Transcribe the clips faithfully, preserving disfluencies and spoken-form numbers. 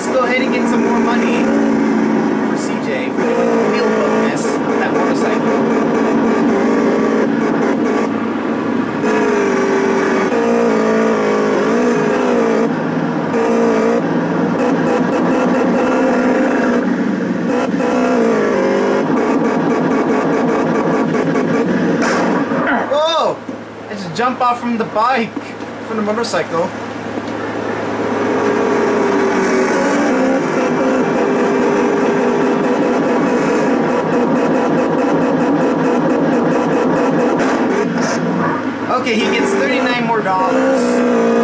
let's go ahead and get some more money for C J for doing the wheel bonus on that motorcycle. Jump off from the bike, from the motorcycle. Okay, he gets thirty-nine more dollars.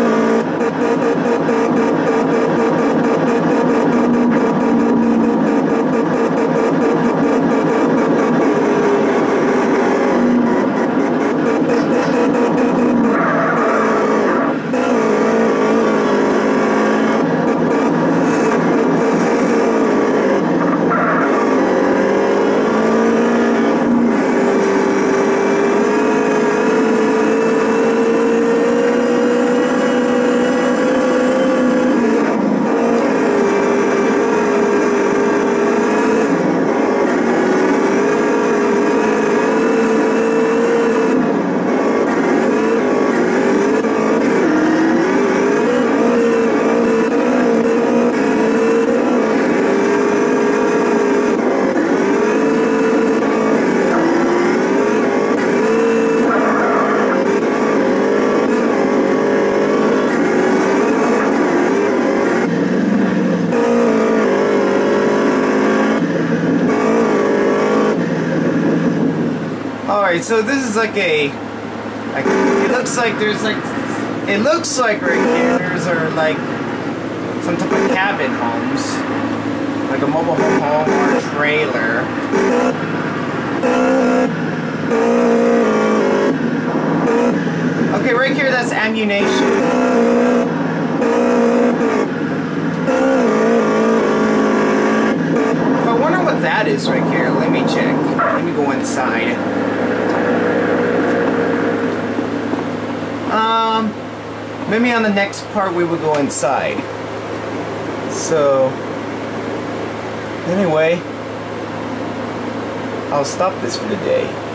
Alright, so this is like a, like, it looks like there's like, it looks like right here there's are like some type of cabin homes, like a mobile home home or a trailer. Okay, right here that's ammunition. If I wonder what that is right here, let me check. Let me go inside. Um, maybe on the next part we will go inside. So, anyway, I'll stop this for the day.